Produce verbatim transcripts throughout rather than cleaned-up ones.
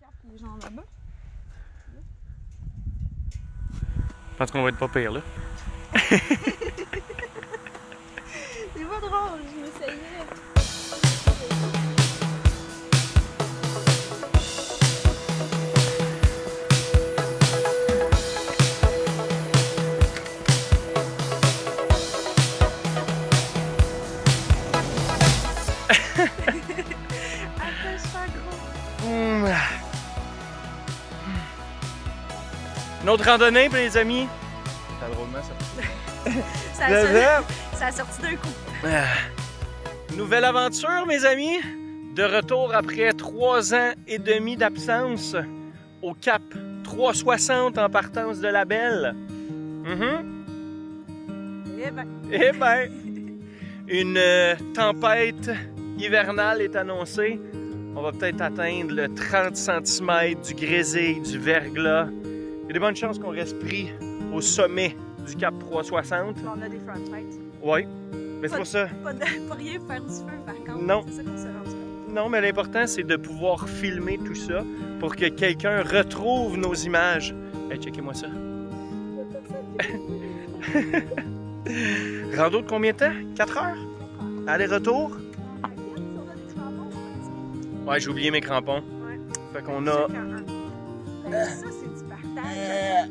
cap qui est genre là-bas. Je pense qu'on va être pas pire là. C'est pas drôle, je m'essayais. Une autre randonnée pour les amis. Ça drôlement ça. Ça a, sorti, ça a sorti d'un coup. Nouvelle aventure mes amis. De retour après trois ans et demi d'absence au cap trois cent soixante en partance de la Belle. Mm-hmm. Eh ben. Eh ben. Une euh, tempête hivernale est annoncée. On va peut-être atteindre le trente centimètres du grésil, du verglas. Il y a des bonnes chances qu'on reste pris au sommet du cap trois cent soixante. On a des frostbites. Oui, mais c'est pour ça. Pas, de, pas rien faire du feu par contre. Non. C'est ça qu'on s'est rendu compte. Non, mais l'important c'est de pouvoir filmer tout ça pour que quelqu'un retrouve nos images. Hey, checkez-moi ça. Rando de combien de temps? quatre heures? Aller-retour? Ouais, j'ai oublié mes crampons. Ouais. Fait qu'on a... Ça, c'est du partage.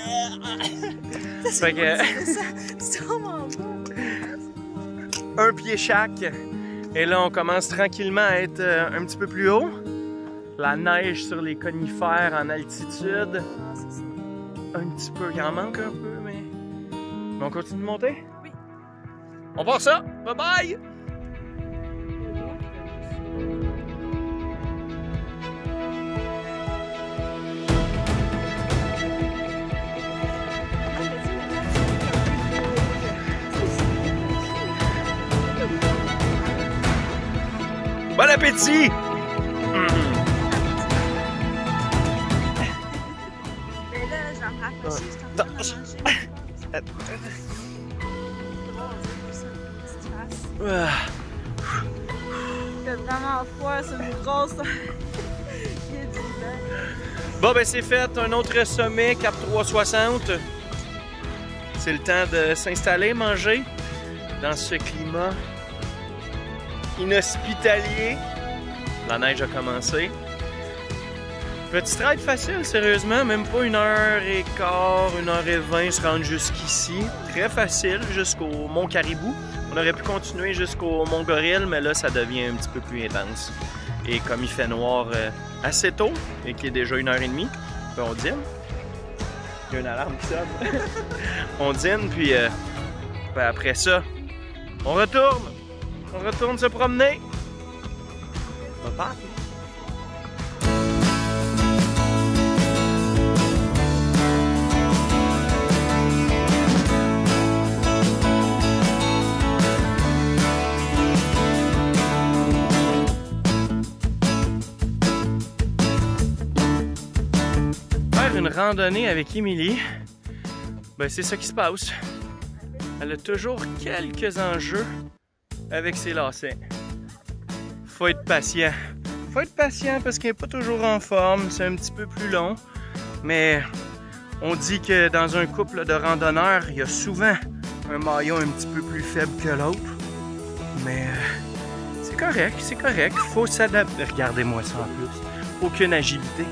Fait que... C'est vraiment beau. Un pied chaque. Et là, on commence tranquillement à être euh, un petit peu plus haut. La neige sur les conifères en altitude. Ah, c'est ça. Un petit peu, il en manque un peu, mais... mais on continue de monter? Oui. On part ça! Bye bye! Bon appétit! Mmh. Mais là, je vais me rapprocher, je suis en train de manger. C'est drôle, on dirait ça, une petite face. Ah. Il fait vraiment froid, c'est une grosse... Il y a du vent. Bon, ben c'est fait, un autre sommet, cap trois cent soixante. C'est le temps de s'installer, manger dans ce climat inhospitalier. La neige a commencé. Petit ride facile, sérieusement, même pas une heure et quart, une heure et vingt se rendre jusqu'ici. Très facile jusqu'au Mont Caribou. On aurait pu continuer jusqu'au Mont Gorille, mais là, ça devient un petit peu plus intense. Et comme il fait noir euh, assez tôt, et qu'il est déjà une heure et demie, ben on dîne. Il y a une alarme qui sonne. On dîne, puis euh, ben après ça, on retourne. On retourne se promener. Bye bye. Faire une randonnée avec Émilie, ben c'est ça qui se passe. Elle a toujours quelques enjeux avec ses lacets. Faut être patient. Faut être patient parce qu'elle n'est pas toujours en forme, c'est un petit peu plus long. Mais on dit que dans un couple de randonneurs, il y a souvent un maillon un petit peu plus faible que l'autre. Mais euh, c'est correct, c'est correct. Faut s'adapter. Regardez-moi ça en plus. Aucune agilité.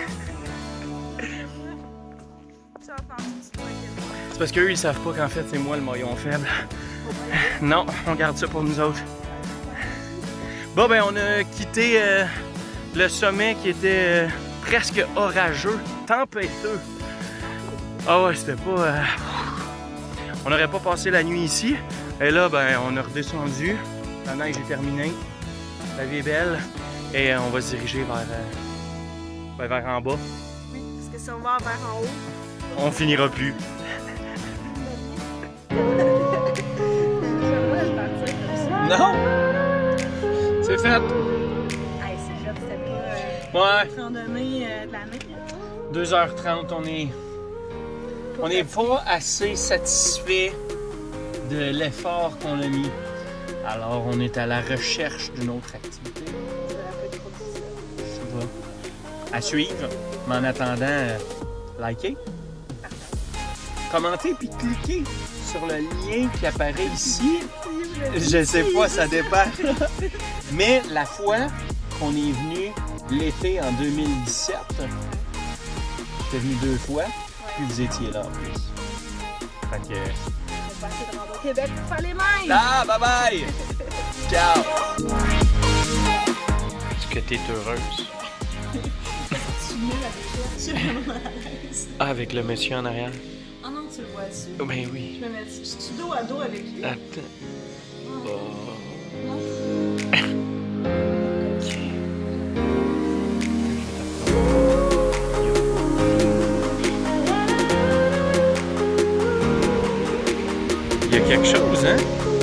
C'est parce qu'eux, ils savent pas qu'en fait, c'est moi le maillon faible. Non, on garde ça pour nous autres. Bon, ben, on a quitté euh, le sommet qui était euh, presque orageux, tempêteux. Ah ouais, c'était pas... Euh... On n'aurait pas passé la nuit ici. Et là, ben, on a redescendu. La neige est terminée. La vie est belle. Et euh, on va se diriger vers, euh, vers en bas. Oui, parce que si on va vers en haut... On finira plus. Non! C'est fait! Hey, c'est fait, c'était pas euh, Ouais! randonnée euh, de l'année. deux heures trente, on est... On n'est pas assez satisfait de l'effort qu'on a mis. Alors, on est à la recherche d'une autre activité. C'est un peu trop difficile. Je sais pas. à suivre. Mais en attendant, euh, likez, commentez puis cliquez sur le lien qui apparaît ici. Je sais pas, ça dépend. Mais la fois qu'on est venu l'été en deux mille dix-sept, j'étais venu deux fois, puis vous étiez là en plus. Fait que... On va essayer de rentrer au Québec pour faire les mêmes! Ah, bye bye! Ciao! Est-ce que t'es heureuse? Tu mets la déchirure, je suis vraiment à l'aise. Ah, avec le monsieur en arrière? Ah non, tu le vois dessus. Oh, ben oui. Je me mets je suis dos à dos avec lui. Attends. Oh. Non. Il y a quelque chose, hein?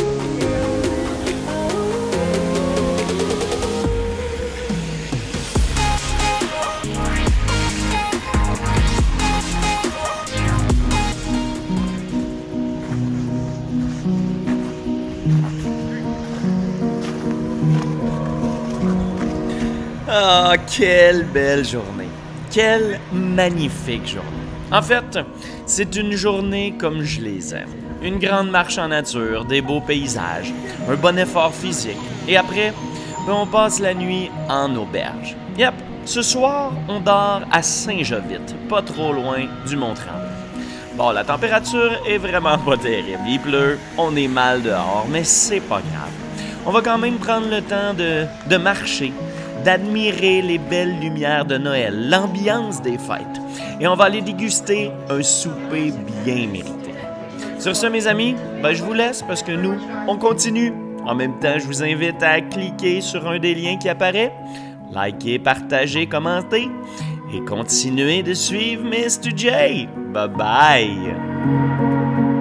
Ah, quelle belle journée! Quelle magnifique journée! En fait, c'est une journée comme je les aime. Une grande marche en nature, des beaux paysages, un bon effort physique. Et après, ben on passe la nuit en auberge. Yep, ce soir, on dort à Saint-Jovite, pas trop loin du Mont-Tremblant. Bon, la température est vraiment pas terrible. Il pleut, on est mal dehors, mais c'est pas grave. On va quand même prendre le temps de, de marcher, d'admirer les belles lumières de Noël, l'ambiance des fêtes. Et on va aller déguster un souper bien mérité. Sur ce, mes amis, ben, je vous laisse parce que nous, on continue. En même temps, je vous invite à cliquer sur un des liens qui apparaît, liker, partager, commenter et continuer de suivre Mister J. Bye bye!